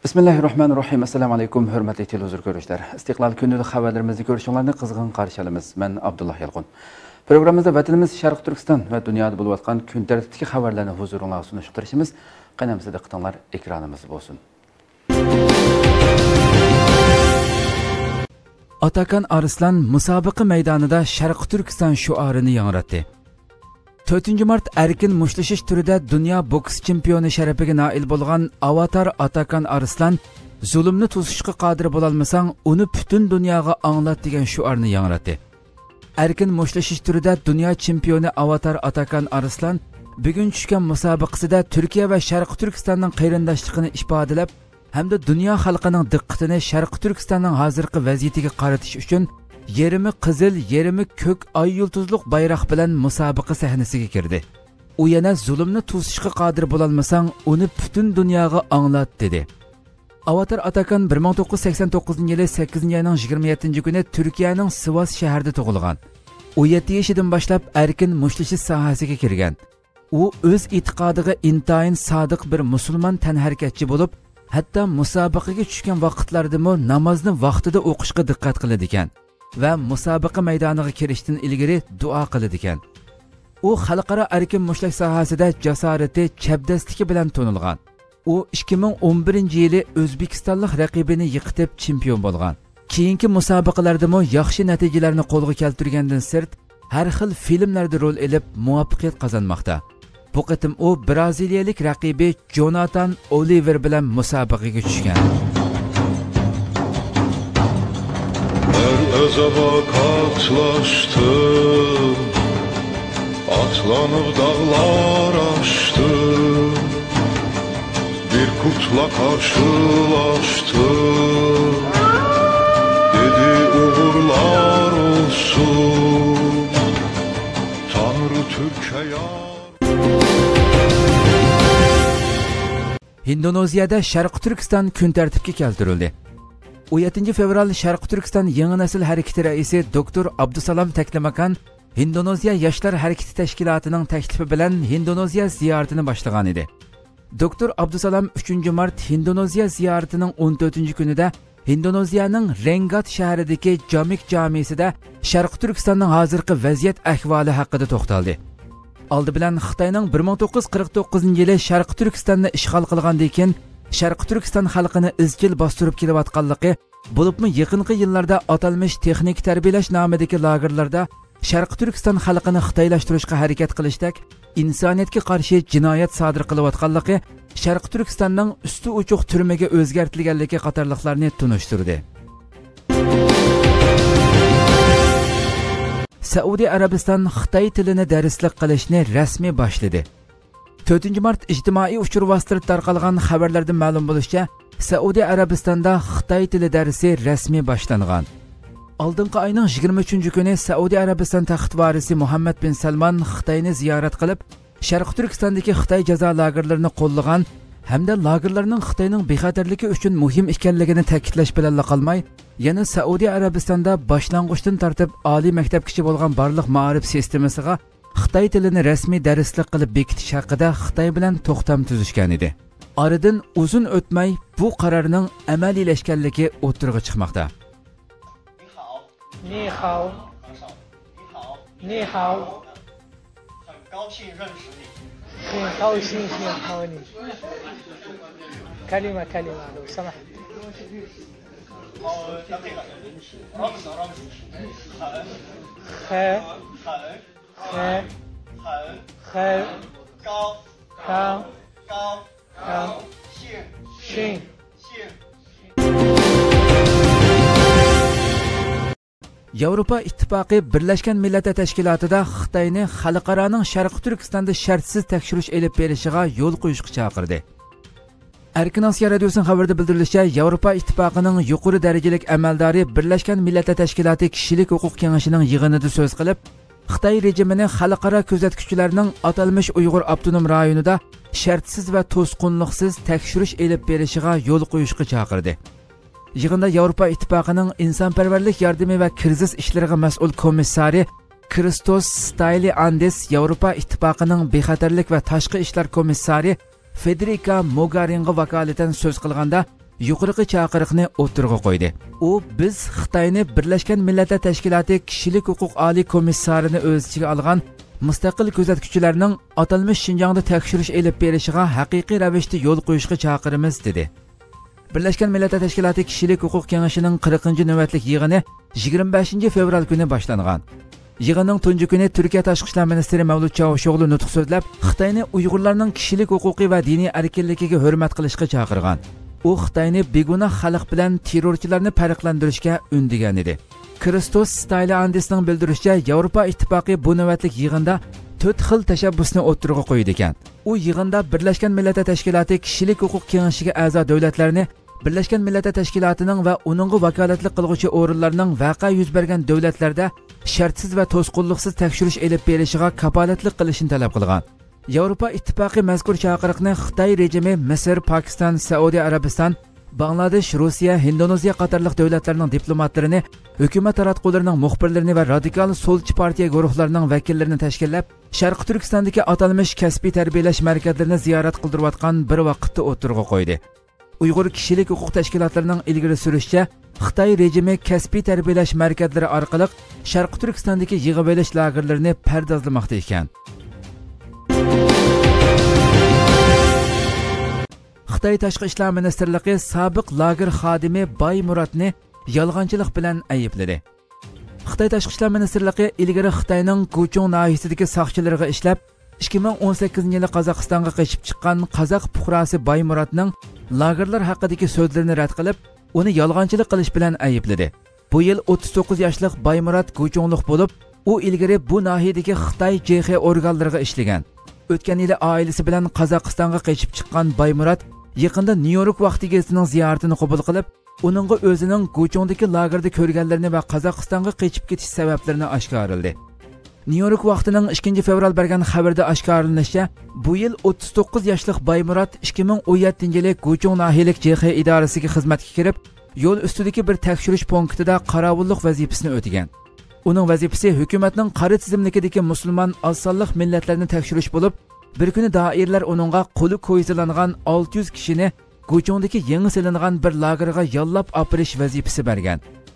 Bismillahirrahmanirrahim. Assalamu alaykum, hurmatli televizor ko'ruvchilar. Istiqlol kunidagi xabarlarimizni ko'rishinglarni qizg'in qarshi olamiz. Men Abdullah Yalqun. Programmamizda vatanimiz Sharq Turkiston va dunyoda bo'lib o'tgan kun tartibidagi xabarlarni huzuringizga sunishtirishimiz, qanamizda diqqatinglar ekranimizda bo'lsin. Atakan Arslan musobaqa maydonida Sharq Turkiston shuarini yangratdi. 4 mart erkin mushtlashish turida dunyo boks chempioni sharafiga nail bo'lgan Avatar Atakan Arslan zulmni to'sishga qodir bo'lolmasang, uni butun dunyoga anglat degan shuarni yangratdi. Erkin mushtlashish turida dunyo chempioni Avatar Atakan Arslan bugun tushgan musobaqasida Turkiya va Sharq Turkistonning qarindoshligini ifodalab, hamda dunyo xalqining diqqatini Sharq Turkistonning hozirgi vaziyatiga qaratish uchun yerimi qizil, yerimi ko'k ay yulduzliq bayroq bilan musobaqa sahnasiga kirdi. U yana zulmni to'sishga qodir bo'lolmasang, uni butun dunyoga anglat dedi. Avatar Atakan 1989-yili 8-oyning 27-kuni Turkiyaning Sivas shahrida tug'ilgan. U 7 yoshidan boshlab erkin mushtashish sohasiga kirgan. U o'z e'tiqodiga intayin sodiq bir musulmon tanharkatchi bo'lib, hatto musobaqaga tushgan vaqtlardami namozni vaqtida o'qishga diqqat qiladi ekan va musobaqa maydoniga kirishdan ilgari duo qiladi ekan. U xalqaro erkin mushtlash sohasida jasorati, chabdasligi bilan tanilgan. U 2011-yili O'zbekistonlik raqibini yiqitib chempion bo'lgan. Keyingi musobaqalarda yaxshi natijalarni qo'lga keltirgandan sirt, har xil filmlarda rol olib muvaffaqiyat qozonmoqda. Bu qitim u braziliyalik raqibi Jonathan Oliver bilan musobaqaga tushgan. Özaba katlaştım, atlanıp dağlar aştım, bir kurtla karşılaştım, dedi uğurlar olsun, Tanrı Türkiye. Indoneziyada Sharq Turkiston kun tartibga keltirildi. 17 fevral Sharq Turkiston yangi nasil harakati raisi Dr. Abdusalam Taklamakan Indoneziya yoshlar harakati tashkilotining taklifi bilan Indoneziya ziyoratini boshlagan edi. Dr. Abdusalam 3-mart Indoneziya ziyoratining 14-kunida Indoneziyaning Rengat shahridagi Jamik jamisida Sharq Turkistonning hozirgi vaziyat ahvoli haqida to'xtaldi. Oldi bilan Xitoyning 1949-yili Sharq Turkistonni ishg'ol qilgandan keyin Sharq Turkiston xalqini izchil bostirib kelayotganligi, bo'libmi yaqinqi yillarda atalmish texnik tarbiyalash nomidagi lagerlarda Sharq Turkiston xalqini xitoylashtirishga harakat qilishdak, insoniyatga qarshi jinoyat sodir qilayotganligi Sharq Turkistonning usti uchuq turmaga o'zgartirilganligi qatorliqlarni tunishtirdi. Saudiya Arabiston Xitoy tilini darslik qilishni rasmiy boshladi. 4 mart ijtimoiy uchur vositalarida tarqalgan xabarlarda ma'lum bo'lishicha, Saudiya Arabistonda Xitoy tili darsi rasmiy boshlangan. Oldingi oyning 23-kuni Saudiya Arabiston taxt varisi Muhammad bin Salman Xitoyni ziyorat qilib, Sharq Turkistondagi Xitoy jazo lagerlarini qo'llagan hamda lagerlarning Xitoyning bexatarligi uchun muhim ekanligini ta'kidlash bilan qolmay, yana Saudiya Arabistonda boshlang'ishdan tortib oliy maktabgacha bo'lgan barliq ma'rif sistemasiga Xitoy tilini rasmiy darslik qilib bekitish haqida Xitoy bilan to'xtam tuzishgan edi. Oradan uzun o'tmay bu qarorning amaliylashganligi o'tirg'i chiqmoqda. Ni hao. Ni hao.很高兴见到你. كلمة لو سمحت. Yevropa İttifaqı Birleşken Milletler Teşkilatı'da Xitoyni xalqaroning Sharq Turkistonda shartsiz tekshirish elib berishiga yo'l qo'yishga chaqirdi. Erkin Osiyo radiosining xabarida bildirilishicha, Yevropa İttifaqıning yuqori darajalik amaldori Birleşken Milletler Teşkilatı kishilik huquq kengashining yig'inida so'z qilib, Xitoy rejimini xalqaro kuzatuvchilarning atalmish Uyg'ur avtonom rayonida shartsiz va to'sqinliksiz tekshirish elib berishiga yo'l qo'yishga chaqirdi. Yig'inda Yevropa İttifaqıning insonparvarlik yordami va krizis ishlariga mas'ul komissari Kristos Stylianides, Yevropa İttifaqıning bexatarlik va tashqi ishlar komissari Federica Mogherini vakolatan so'z qilganda yuqorqi chaqiriqni o'tirg'a qo'ydi. U biz Xitoyni Birlashgan Millatlar Tashkiloti kishilik huquq oliy komissarini o'z ichiga olgan mustaqil kuzatuvchilarning atalmish Xinjiangda tekshirish elib berishiga haqiqiy ravishda yo'l qo'yishga chaqiramiz dedi. Birlashgan Millatlar Tashkiloti kishilik huquq kengashining 40-navbatlik yig'ini 25 fevral kuni boshlangan. Yig'inning tunji kuni Turkiya tashqi ishlar ministri Mavlud Çavuşoğlu nutq so'zlab, Xitoyni Uyg'urlarning kishilik huquqi va diniy erkinligiga hurmat qilishga chaqirgan. U Xitoyni begunoh xalq bilan terrorchilarni farqlantirishga undigan edi. Kristos Staylandisning bildirishicha, Yevropa Ittifoqi bu navbatlik yig'inda 4 xil tashabbusni o'tirg'a qo'ydi ekan. U yig'inda Birlashgan Millatlar Tashkiloti kishilik huquq kengashiga a'zo davlatlarni Birlashgan Millatlar Tashkilotining va uningga vakolatli qilguvchi o'rinlarning vaqa yuz bergan davlatlarda shartsiz va to'sqinliksiz tekshirish elib berishiga kapolatlik qilishini talab qilgan. Yevropa Ittifoqi mazkur chaqiriqni Xitoy rejimi Misr, Pokiston, Saudiya Arabiston, Bangladesh, Rossiya, Indoneziya qatorliq davlatlarning diplomatlarini, hukumat taratqullarining muxbirlarini va radikal solchi partiya guruhlarining vakillarini tashkillab, Sharq Turkistondagi atalmish kasbiy tarbiyalash markazlarini ziyorat qildirayotgan bir vaqtda o'tirg'a qo'ydi. Uyg'ur kishilik huquq tashkilotlarining ilgari surishicha, Xitoy rejimi kasbiy tarbiyalash markazlari orqali Sharq Turkistondagi yig'ib olish lagerlarini pardozlamoqda ekan. Xitoy tashqi ishlar ministrligi sobiq lager xodimi Baymuratni yolg'onchilik bilan aybladi. Xitoy tashqi ishlar ministrligi ilgari Xitoyning Guchong nahiyasidagi soqchilariga ishlab, 2018-yili Qozog'istonga qochib chiqqan qozoq fuqarosi Baymuratning lagerlar haqidagi so'zlarini rad qilib, uni yolg'onchilik qilish bilan aybladi. Bu yil 39 yoshli Baymurat Guchonglik bo'lib, u ilgari bu nahiyadagi Xitoy JX organlariga ishlagan. O'tgan yili oilasi bilan Qozog'istonga qochib chiqqan Baymurat yaqinda Nyu-York vaqti gezitining ziyoratini qabul qilib, uningga o'zining Guchongdagi lagerda ko'rganlarini va Qozog'istonga qochib ketish sabablarini oshkorladi. Nyu-York vaqtining 2 fevral bergan xabarda oshkorlanishicha, bu yil 39 yoshli Baymurat 2017-yili Guchong nahiyalik JX idorasiga xizmatga kirib, yo'l ustidagi bir tekshirish punktida qorovullik vazifasini o'tagan. Uning vazifasi hukumatning qari tizimlikidagi musulmon asonliq millatlarni tekshirish bo'lib, bir kuni doirlar uningga qo'li qo'yzilangan 600 kishini Guchongdagi yangi silingan bir lagerga yollab opirish vazifasi bergan.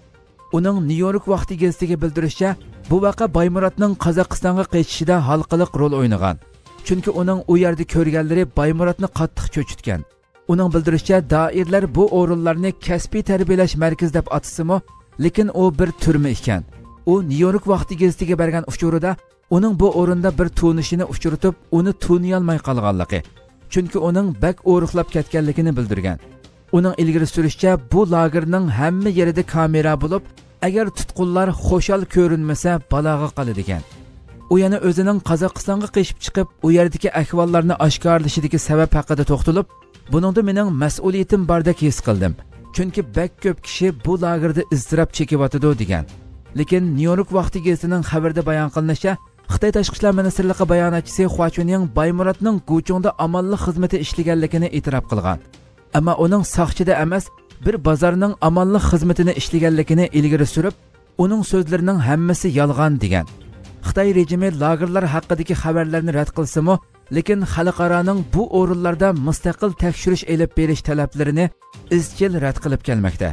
Uning Nyu-York vaqti gazetiga bildirishicha, bu vaqa Baymuratning Qozog'istonga qochishida halqaliq rol o'ynagan. Chunki uning u yerda ko'rganlari Baymuratni qattiq cho'chitgan. Uning bildirishicha, doirlar bu o'rinlarni kasbiy tarbiyalash markazi deb atsimi, lekin u bir turma ekan. U Nyu-York vaqti gazetiga bergan uchurida uning bu o'rinda bir tunishini uchirtib, uni tuniy olmay qolganligi, chunki uning bak o'riqlab ketganligini bildirgan. Uning ilgari surishicha, bu lagerning hamma yerida kamera bo'lib, agar tutqunlar xo'shal ko'rinmasa, balog'a qoladi ekan. U yana o'zining Qozog'istonga qochib chiqib, u yerdagi ahvollarni oshkorlashidagi sabab haqida to'xtalib, buningda mening mas'uliyatim bordek his qildim. Chunki bak ko'p kishi bu lagerda iztirob chekyapti degan. Lekin Nyu-York vaqti gezitining xabarida bayon qilinishicha, Xitoy tashqi ishlar ministrligi bayonotchisi Hua Chunying Baymuratning Guchongda amonlik xizmati ishlaganligini e'tirof qilgan. Ammo uning soqchida emas, bir bozorning amonlik xizmatini ishlaganligini ilgari surib, uning so'zlarining hammasi yolg'on degan. Xitoy rejimi lagerlar haqidagi xabarlarni rad qilsa-mu, lekin xalqaroning bu o'rinlarda mustaqil tekshirish elib berish talablarini izchil rad qilib kelmoqda.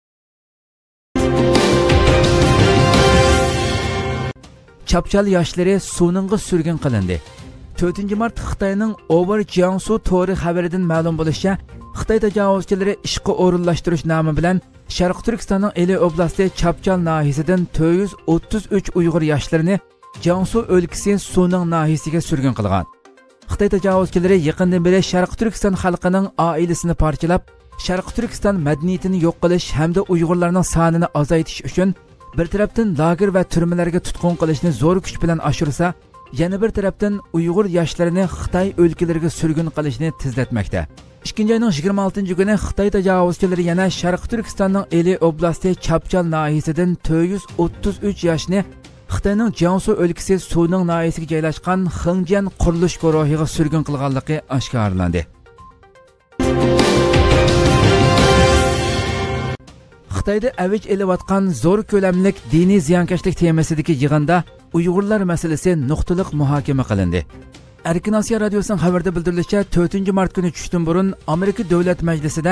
Chapchal yoshlari suningga surgun qilindi. 4-mart Xitoyning Over Jiangsu to'ri xabaridan ma'lum bo'lishicha, Xitoy tajovuzchilari ishqi o'rinlashtirish nomi bilan Sharq Turkistonning Eli oblasti Chapchal nahiyasidan 433 Uyg'ur yoshlarini Jiangsu o'lkasi Suning nahiyasiga surgun qilgan. Xitoy tajovuzchilari yaqindan beri Sharq Turkiston xalqining oilasini parchalab, Sharq Turkiston madaniyatini yo'q qilish hamda Uyg'urlarning sonini azaytish uchun bir tarafdan lager va turmalarga tutqun qilishni zo'r kuch bilan oshirsa, yana bir tarafdan Uyg'ur yoshlarini Xitoy o'lkalariga surgun qilishni tezlatmoqda. 2-oyning 26-kuni Xitoy tajovuzchilari yana Sharq Turkistonning Eli oblasti Chapchal nahiyasidan 433 yoshni Xitoyning Jiangsu o'lkasi Suning nahiyasiga joylashgan Xinjiang qurilish guruhiga surgun qilganligi oshkorlandi. Xitoyda avj elayotgan zo'r ko'lamlik diniy ziyonkashlik temasidagi yig'inda Uyg'urlar masalasi nuqtaliq muhokama qilindi. Erkin Osiyo radiosining xabarida bildirilishicha, 4-mart kuni tushdan burun Amerika Davlat Majlisida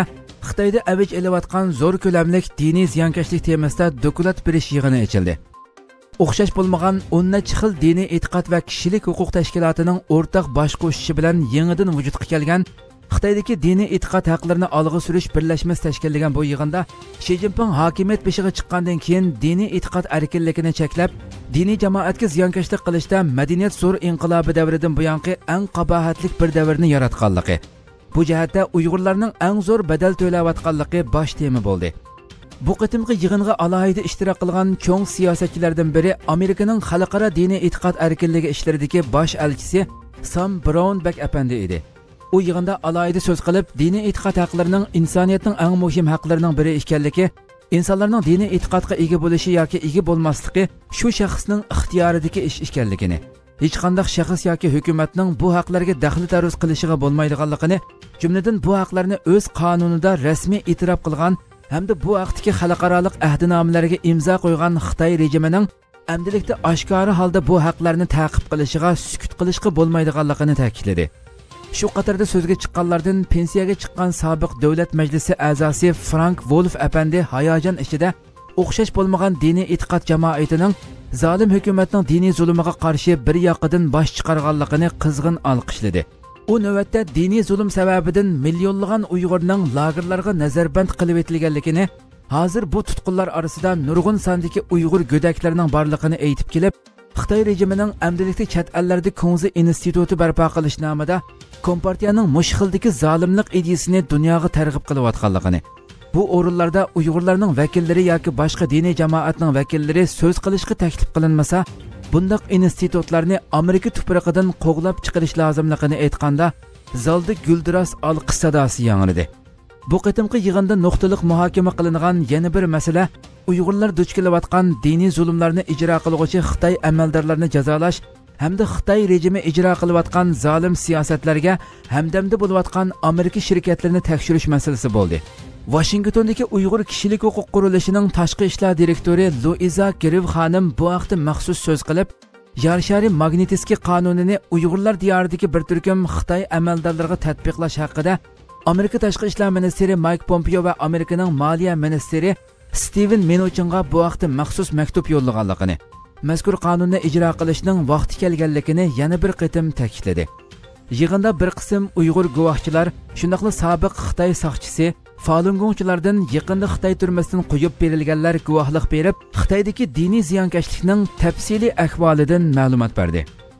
Xitoyda avj elayotgan zo'r ko'lamlik diniy ziyonkashlik temasida doklad berish yig'ini ochildi. O'xshash bo'lmagan 10 xil diniy e'tiqod va kishilik huquq tashkilotining o'rtaq bosh qo'shishi bilan yangidan vujudga kelgan Xitoydagi diniy e'tiqod haqlarini olg'a surish birlashmasi tashkillagan bu yig'inda Xi Jinping hokimiyat beshiga chiqqandan keyin diniy e'tiqod erkinligini cheklab, diniy jamoatga ziyonkashlik qilishda madaniyat zo'r inqilobi davridan buyongi eng qabohatli bir davrni yaratganligi, bu jihatda Uyg'urlarning eng zo'r badal to'layotganligi bosh tema bo'ldi. Bu qitimqi yig'inga alohida ishtirok qilgan cho'ng siyosatchilardan biri Amerikaning xalqaro diniy e'tiqod erkinligi ishlaridagi bosh elchisi Sam Brownback apandi edi. U yig'inda alohida so'z qilib, diniy e'tiqod haqlarining insoniyatning eng muhim haqlarining biri ekanligi, insonlarning diniy e'tiqodga ega bo'lishi yoki ega bo'lmasligi shu shaxsning ixtiyoridagi ish ekanligini, hech qanday shaxs yoki hukumatning bu haqlarga daxli taruz qilishiga bo'lmaydiganligini, jumladan bu haqlarni o'z qonunida rasmiy e'tirof qilgan hamda bu haqdagi xalqaroliq ahdinomalarga imzo qo'ygan Xitoy rejimining amdilikda oshkora holda bu haqlarni ta'qib qilishiga sukut qilishga bo'lmaydiganligini ta'kidladi. Shu qatorda so'zga chiqqanlardan pensiyaga chiqqan sobiq davlat majlisi a'zosi Frank Wolf apandi hayajon ichida o'xshash bo'lmagan diniy e'tiqod jamoatining zolim hukumatning diniy zulmiga qarshi bir yoqadan bosh chiqarganligini qizg'in olqishladi. U navbatda diniy zulm sababidan millionlagan Uyg'urning lagerlarga nazarband qilib etilganligini, hozir bu tutqunlar orasida nurg'un sondagi Uyg'ur go'daklarining borligini aytib kelib, Xitoy rejimining amdilikda chet ellarda Kunzi instituti barpo qilish nomida Kompartiyaning mushxildagi zolimlik ideyasini dunyoga targ'ib qilayotganligini, bu o'rinlarda Uyg'urlarning vakillari yoki boshqa diniy jamoatning vakillari so'z qilishga taklif qilinmasa, bundaq institutlarni Amerika tuprog'idan qo'g'lab chiqarish lozimligini aytganda, zalda guldiras olqish sadosi yangradi. Bu qitimqi yig'inda nuqtaliq muhokama qilingan yana bir masala Uyg'urlar duch kelayotgan diniy zulmlarni ijro qiluvchi Xitoy amaldorlarini jazolash hamda Xitoy rejimi ijro qilayotgan zolim siyosatlarga hamdamda bo'layotgan Amerika shirkatlarini tekshirish masalasi bo'ldi. Washingtondagi Uyg'ur kishilik huquq qurilishining tashqi ishlar direktori Luiza Geriv xonim bu haqda maxsus so'z qilib, Yarshari Magnitskiy qonunini Uyg'urlar diyoridagi bir turkum Xitoy amaldorlariga tatbiqlash haqida Amerika tashqi ishlar ministri Mike Pompeo va Amerikaning moliya ministri Steven Mnuchinga bu haqda maxsus maktub yo'llaganligini, mazkur qonunni ijro qilishning vaqti kelganligini yana bir qitim ta'kidladi. Yig'inda bir qism Uyg'ur guvohchilar, shundaqla sobiq Xitoy soqchisi, Falun Gongchilardan yaqinda Xitoy turmasidan qo'yib berilganlar guvohlik berib, Xitoydagi diniy ziyonkashlikning tafsiliy ahvolidan ma'lumot berdi.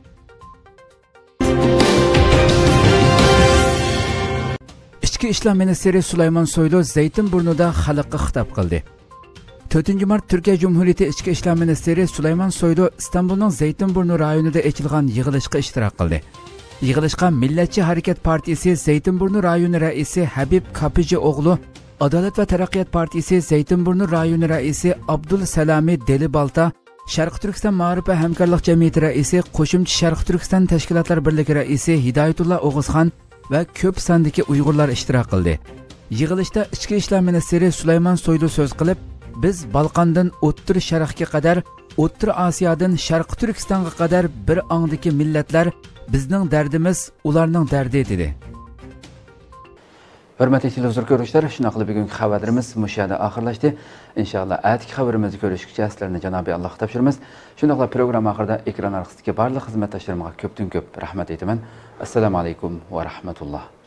Ichki ishlar ministri Sulaymon Soylu Zaytinburnida xalqqa xitob qildi. 4 mart Türkiye Cumhuriyeti İçki İşler Ministeri Süleyman Soylu İstanbul'un Zeytinburnu rayonida açılgan yig'ilishga ishtirok qildi. Yig'ilishga Millatchi Harakat Partiyasi Zeytinburnu rayoni raisi Habib Kapıcı oğlu, Adalet ve Taraqqiyot Partiyasi Zeytinburnu rayoni raisi Abdul Salami Delibalta, Sharq Turkiston Ma'rif va hamkorlik jamiyati raisi, Qo'shimcha Sharq Turkiston tashkilotlar birligi raisi Hidoyatullo O'g'izxon va ko'p sondagi Uyg'urlar ishtirok qildi. Yig'ilishda Ichki ishlar ministri Süleyman Soylu so'z qilib, biz Balqondan O'rta Sharqqa qadar, O'rta Osiyodan Sharq Turkistonga qadar bir ongdagi millatlar, bizning dardimiz ularning dardi dedi. Hurmatli televizor ko'ruvchilar, shunaqli bugungi xabarlarimiz mushada oxirlashdi. Inshaalloh atki xabarimizni ko'rishgacha sizlarni Janobi Allohga topshiramiz. Shunaqla program oxirida ekran orqasidagi barcha xizmatdoshlarimga ko'pdan ko'p rahmat aytaman. Assalomu alaykum va rahmatulloh.